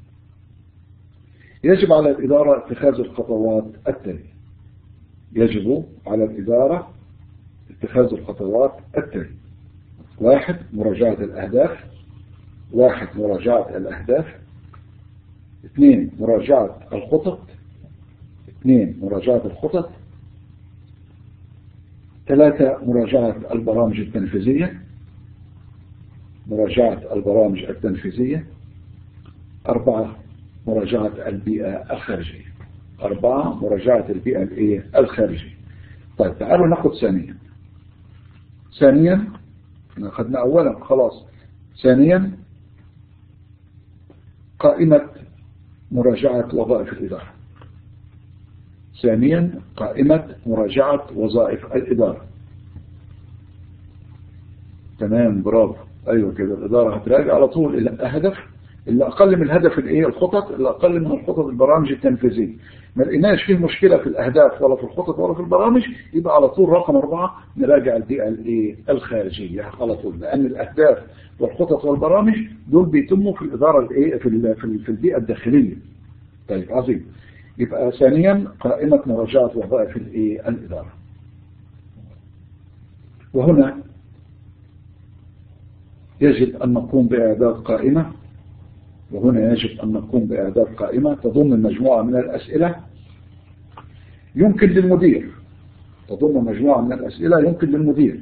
يجب على الإدارة اتخاذ الخطوات التالية. يجب على الإدارة اتخاذ الخطوات التالية. واحد مراجعة الأهداف واحد مراجعة الأهداف اثنين مراجعة الخطط اثنين مراجعة الخطط ثلاثة مراجعة البرامج التنفيذية مراجعة البرامج التنفيذية أربعة مراجعة البيئة الخارجية أربعة مراجعة البيئة الإيه الخارجية. طيب تعالوا ناخد ثانيا ثانيا أخذنا أولا خلاص. ثانيا قائمة مراجعة وظائف الإدارة. ثانيا قائمة مراجعة وظائف الإدارة. تمام برافو أيوة كده. الإدارة هتراجع على طول إلى الهدف اللي أقل من الهدف الإيه الخطط اللي أقل من الخطط البرامج التنفيذية. ما لقيناش فيه مشكلة في الأهداف ولا في الخطط ولا في البرامج يبقى على طول رقم أربعة نراجع البيئة الإيه الخارجية على طول لأن الأهداف والخطط والبرامج دول بيتموا في الإدارة الإيه في في البيئة الداخلية. طيب عظيم. يبقى ثانيا قائمة مراجعة وظائف الإيه الإدارة. وهنا يجب أن نقوم بإعداد قائمة، وهنا يجب أن نقوم بإعداد قائمة تضم مجموعة من الأسئلة يمكن للمدير تضم مجموعة من الأسئلة يمكن للمدير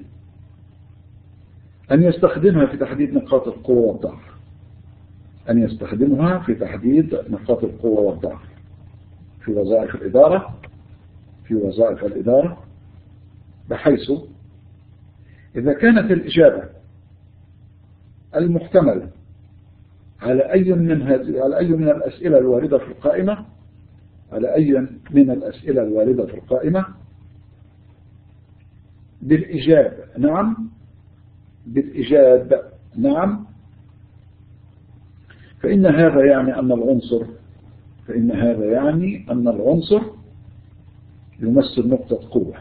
أن يستخدمها في تحديد نقاط القوة والضعف أن يستخدمها في تحديد نقاط القوة والضعف في وظائف الإدارة في وظائف الإدارة بحيث إذا كانت الإجابة المحتملة على أي من هذه على أي من الأسئلة الواردة في القائمة على أي من الأسئلة الواردة في القائمة بالإجابة نعم بالإجابة نعم فإن هذا يعني أن العنصر فإن هذا يعني أن العنصر يمثل نقطة قوة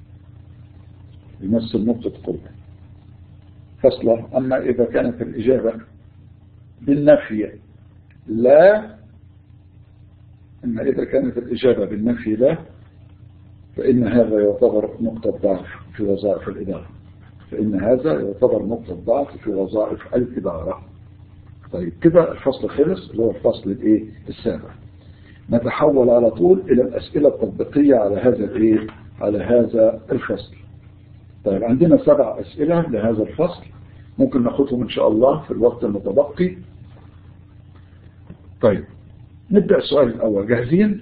يمثل نقطة قوة فصلة. أما إذا كانت الإجابة بالنفي لا أما إذا كانت الإجابة بالنفي لا فإن هذا يعتبر نقطة ضعف في وظائف الإدارة فإن هذا يعتبر نقطة ضعف في وظائف الإدارة. طيب كده الفصل خلص اللي هو الفصل الايه السابع. نتحول على طول إلى الأسئلة التطبيقية على هذا الايه على هذا الفصل. طيب عندنا سبع أسئلة لهذا الفصل ممكن ناخدهم إن شاء الله في الوقت المتبقي. طيب نبدأ السؤال الأول. جاهزين؟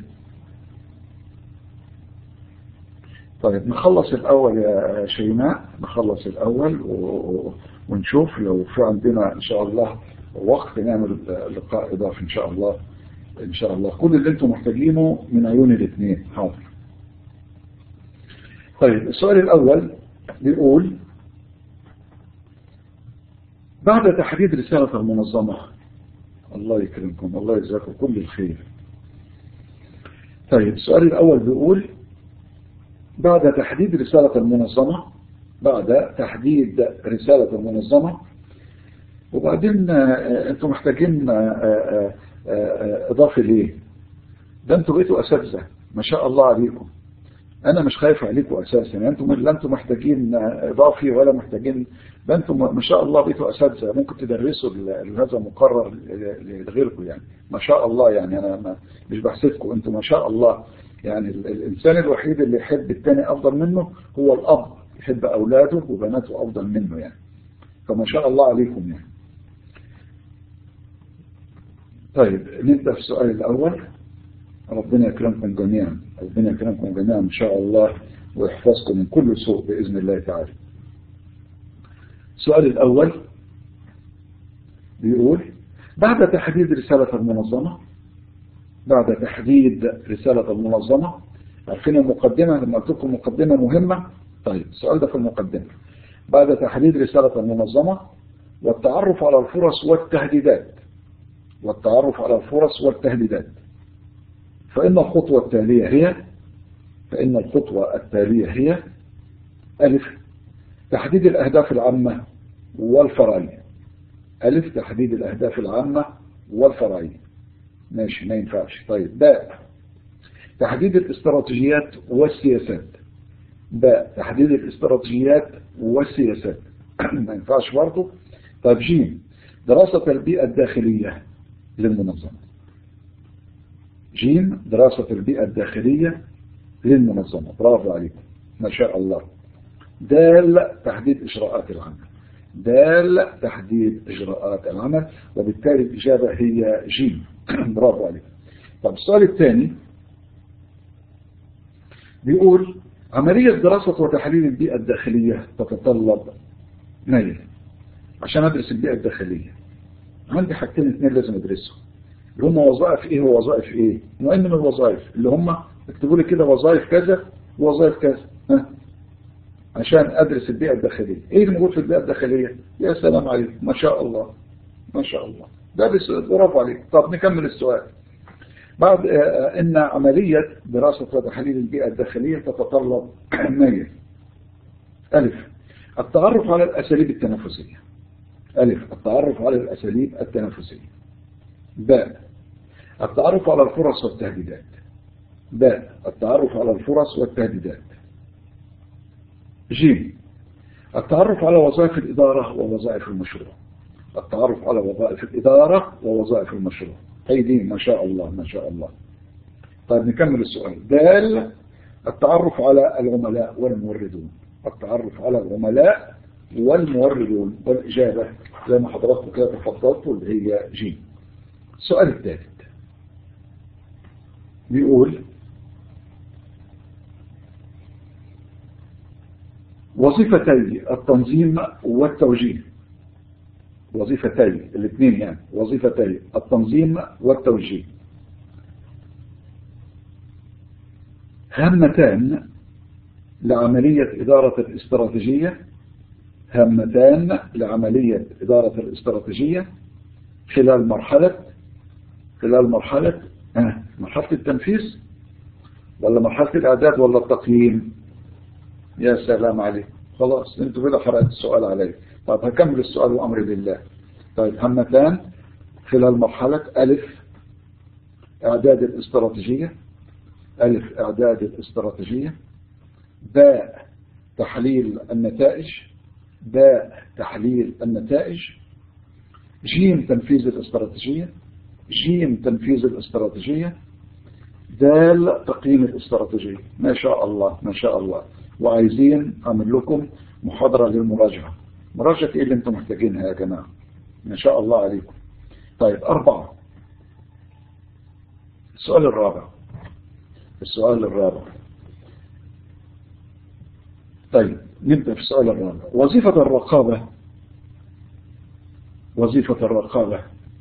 طيب نخلص الأول يا شيماء نخلص الأول ونشوف لو في عندنا إن شاء الله وقت نعمل لقاء إضافي إن شاء الله إن شاء الله كل اللي أنتم محتاجينه من عيون الاثنين. حاضر. طيب السؤال الأول بيقول بعد تحديد رسالة المنظمة الله يكرمكم الله يجزاكم كل الخير. طيب السؤال الأول بيقول بعد تحديد رسالة المنظمة بعد تحديد رسالة المنظمة وبعدين انتم محتاجين اضافه ليه؟ ده انتم بقيتوا اساتذه ما شاء الله عليكم. انا مش خايف عليكم اساسا يعني انتم لا انتم محتاجين اضافي ولا محتاجين ده انتم ما شاء الله بقيتوا اساتذه ممكن تدرسوا هذا مقرر لغيركم يعني ما شاء الله يعني انا مش بحسدكم انتم ما شاء الله يعني الانسان الوحيد اللي يحب الثاني افضل منه هو الاب يحب اولاده وبناته افضل منه يعني فما شاء الله عليكم يعني. طيب نبدأ في السؤال الأول. ربنا يكرمكم جميعا ربنا يكرمكم جميعا إن شاء الله ويحفظكم من كل سوء بإذن الله تعالى. السؤال الأول بيقول بعد تحديد رسالة المنظمة بعد تحديد رسالة المنظمة عارفين المقدمة لما قلت لكم مقدمة مهمة. طيب السؤال ده في المقدمة بعد تحديد رسالة المنظمة والتعرف على الفرص والتهديدات والتعرف على الفرص والتهديدات فإن الخطوة التالية هي فإن الخطوة التالية هي ألف تحديد الأهداف العامة والفرعية. ألف تحديد الأهداف العامة والفرعية ماشي ما ينفعش. طيب باء تحديد الاستراتيجيات والسياسات. باء تحديد الاستراتيجيات والسياسات ما ينفعش برضه. طيب جيم دراسة البيئة الداخلية للمنظمة. جيم دراسة البيئة الداخلية للمنظمة برافو عليكم ما شاء الله. دال تحديد إجراءات العمل. دال تحديد إجراءات العمل وبالتالي الإجابة هي جيم برافو عليكم. طب السؤال الثاني بيقول عملية دراسة وتحليل البيئة الداخلية تتطلب ميل. عشان أدرس البيئة الداخلية عندي حاجتين اثنين لازم أدرسهم اللي هم وظائف إيه ووظائف إيه. نوعين من الوظائف اللي هم اكتبوا لي كده وظائف كذا ووظائف كذا ها عشان أدرس البيئة الداخلية. إيه اللي موجود في البيئة الداخلية؟ يا سلام عليكم ما شاء الله ما شاء الله ده بس برافو عليكم. طب نكمل السؤال. بعد إن عملية دراسة وتحليل البيئة الداخلية تتطلب ميل. ألف التعرف على الأساليب التنافسية. ألف التعرف على الأساليب التنافسية. باء التعرف على الفرص والتهديدات. باء التعرف على الفرص والتهديدات. جيم التعرف على وظائف الإدارة ووظائف المشروع. التعرف على وظائف الإدارة ووظائف المشروع. أيدي ما شاء الله ما شاء الله. طيب نكمل السؤال. دال التعرف على العملاء والموردون. التعرف على العملاء والموردون، والإجابة زي ما حضراتكم كده تفضلتوا اللي هي جيم. السؤال الثالث بيقول وظيفتي التنظيم والتوجيه. وظيفتي الاثنين يعني وظيفتي التنظيم والتوجيه هامتان لعملية إدارة الاستراتيجية هامتان لعملية إدارة الاستراتيجية خلال مرحلة خلال مرحلة آه مرحلة التنفيذ ولا مرحلة الإعداد ولا التقييم؟ يا سلام عليك، خلاص انتوا كده حرقت السؤال علي. طيب هكمل السؤال وأمر بالله. طيب هامتان خلال مرحلة ألف إعداد الاستراتيجية ألف إعداد الاستراتيجية، باء تحليل النتائج باء تحليل النتائج، جيم تنفيذ الاستراتيجية جيم تنفيذ الاستراتيجية، دال تقييم الاستراتيجية. ما شاء الله ما شاء الله. وعايزين أعمل لكم محاضرة للمراجعة. مراجعة إيه اللي أنتم محتاجينها يا جماعة؟ ما شاء الله عليكم. طيب أربعة. السؤال الرابع السؤال الرابع طيب نبدأ في السؤال الرابع. وظيفة الرقابة وظيفة الرقابة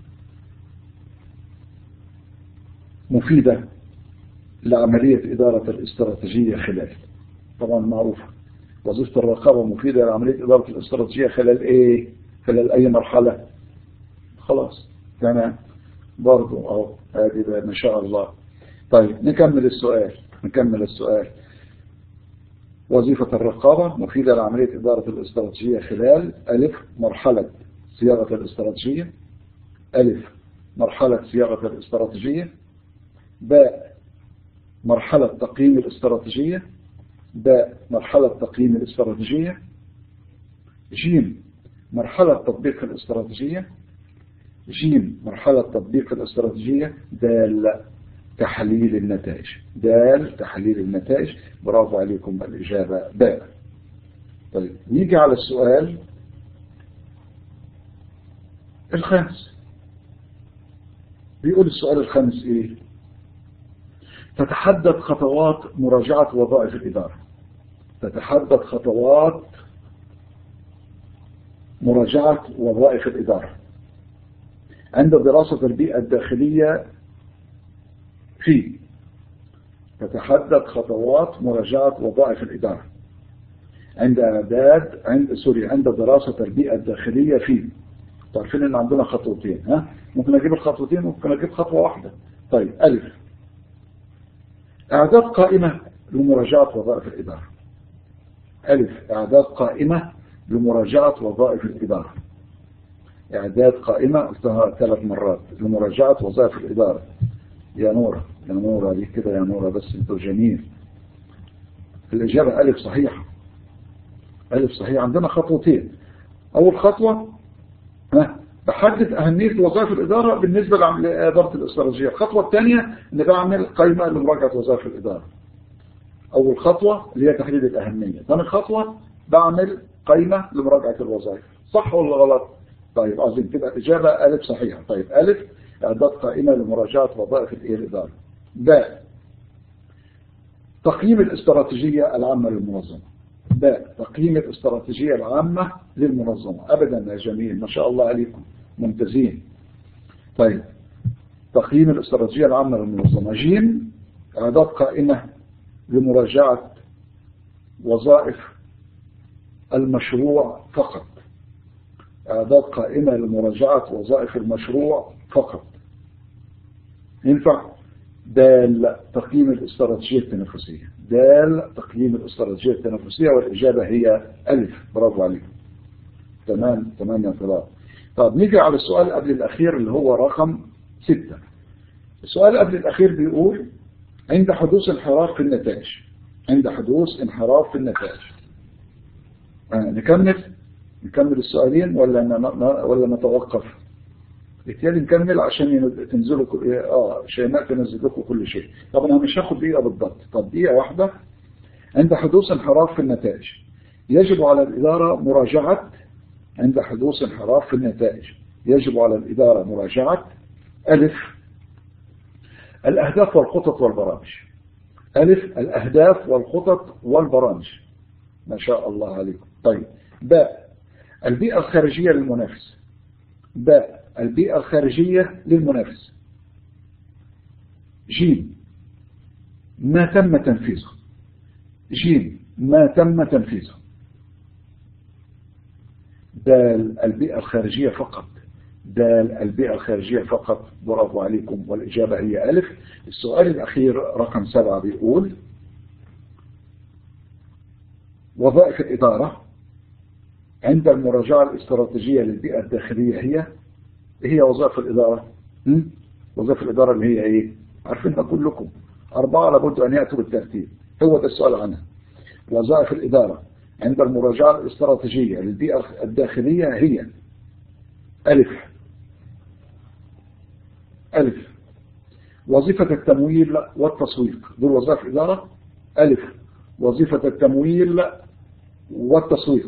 مفيدة لعملية إدارة الاستراتيجية خلال، طبعا معروفة وظيفة الرقابة مفيدة لعملية إدارة الاستراتيجية خلال إيه؟ خلال أي مرحلة؟ خلاص تمام برضو أهو هذه ما شاء الله. طيب نكمل السؤال نكمل السؤال. وظيفة الرقابة مفيدة لعملية إدارة الاستراتيجية خلال ألف مرحلة صياغة الاستراتيجية ألف مرحلة صياغة الاستراتيجية، باء مرحلة تقييم الاستراتيجية باء مرحلة تقييم الاستراتيجية، جيم مرحلة تطبيق الاستراتيجية جيم مرحلة تطبيق الاستراتيجية، دال تحليل النتائج دال تحليل النتائج. برافو عليكم، الإجابة باء. طيب نيجي على السؤال الخامس. بيقول السؤال الخامس إيه؟ تتحدد خطوات مراجعة وظائف الإدارة تتحدد خطوات مراجعة وظائف الإدارة عند دراسة البيئة الداخلية في تتحدد خطوات مراجعة وظائف الإدارة عند إعداد عند سوري عند دراسة البيئة الداخلية في. تعرفين إن عندنا خطوتين، ها ممكن أجيب الخطوتين ممكن أجيب خطوة واحدة. طيب ألف إعداد قائمة لمراجعة وظائف الإدارة ألف إعداد قائمة لمراجعة وظائف الإدارة إعداد قائمة قلتها ثلاث مرات لمراجعة وظائف الإدارة. يا نورة يا نورة دي كده يا نورة بس انتوا جميل. الإجابة ألف صحيح ألف صحيح. عندنا خطوتين. أول خطوة ها بحدد أهمية وظائف الإدارة بالنسبة لإدارة الاستراتيجية. الخطوة الثانية إن بعمل قائمة لمراجعة وظائف الإدارة. أول خطوة اللي هي تحديد الأهمية، ثاني خطوة بعمل قائمة لمراجعة الوظائف. صح ولا غلط؟ طيب عظيم كده الإجابة ألف صحيحة. طيب ألف إعداد قائمة لمراجعة وظائف الإدارة. باء تقييم الاستراتيجية العامة للمنظمة باء تقييم الاستراتيجية العامة للمنظمة. أبدا يا جميل ما شاء الله عليكم ممتازين. طيب تقييم الاستراتيجية العامة للمنظمة. جيم إعداد قائمة لمراجعة وظائف المشروع فقط إعداد قائمة لمراجعة وظائف المشروع فقط. ينفع؟ دال تقييم الاستراتيجية التنافسية دال تقييم الاستراتيجية التنافسية، والإجابة هي ألف. برافو عليكم. تمام تمام يا طلاب. طب نيجي على السؤال قبل الأخير اللي هو رقم ستة. السؤال قبل الأخير بيقول عند حدوث انحراف في النتائج عند حدوث انحراف في النتائج. آه نكمل نكمل السؤالين ولا ولا نتوقف؟ بالتالي نكمل عشان تنزلوا اه شيماء تنزل لكم كل شيء. طب انا مش هاخد دقيقه بالضبط، طب دقيقه واحده. عند حدوث انحراف في النتائج يجب على الإدارة مراجعة عند حدوث انحراف في النتائج يجب على الإدارة مراجعة ألف الأهداف والخطط والبرامج. ألف الأهداف والخطط والبرامج. ما شاء الله عليكم. طيب باء البيئة الخارجية للمنافس. باء البيئة الخارجية للمنافس. جيم ما تم تنفيذه. جيم ما تم تنفيذه. دال البيئة الخارجية فقط. دال البيئة الخارجية فقط. برافو عليكم، والإجابة هي ألف. السؤال الأخير رقم سبعة بيقول وظائف الإدارة عند المراجعة الاستراتيجية للبيئة الداخلية هي هي وظائف الإدارة. وظائف الإدارة اللي هي إيه؟ عارفينها كلكم، أربعة لابد أن يأتوا بالترتيب. هو ده السؤال عنها. وظائف الإدارة عند المراجعة الاستراتيجية للبيئة الداخلية هي ألف ألف وظيفة التمويل والتسويق. دول وظائف الإدارة. ألف وظيفة التمويل والتسويق.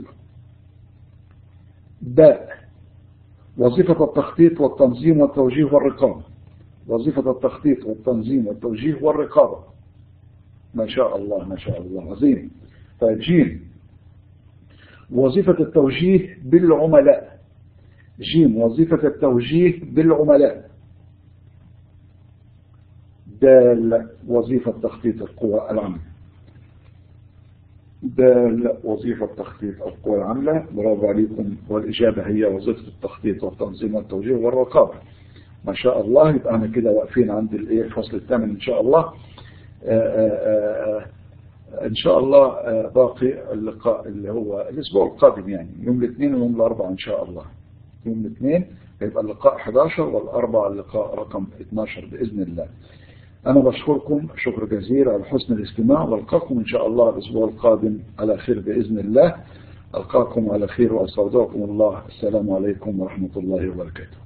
باء وظيفة التخطيط والتنظيم والتوجيه والرقابة. وظيفة التخطيط والتنظيم والتوجيه والرقابة. ما شاء الله ما شاء الله عظيم. طيب جيم وظيفة التوجيه بالعملاء. جيم وظيفة التوجيه بالعملاء. دال وظيفة تخطيط القوى العاملة. دال وظيفة تخطيط القوى العاملة. برافو عليكم، والإجابة هي وظيفة التخطيط والتنظيم والتوجيه والرقابة. ما شاء الله. يبقى احنا كده واقفين عند الايه الفصل الثامن ان شاء الله. آآ آآ ان شاء الله باقي اللقاء اللي هو الاسبوع القادم، يعني يوم الاثنين ويوم الاربعاء ان شاء الله. يوم الاثنين هيبقى اللقاء أحد عشر والاربعاء اللقاء رقم اثني عشر باذن الله. انا بشكركم شكر جزيل على حسن الاستماع، والقاكم ان شاء الله الاسبوع القادم على خير باذن الله. القاكم على خير واستودعكم الله. السلام عليكم ورحمة الله وبركاته.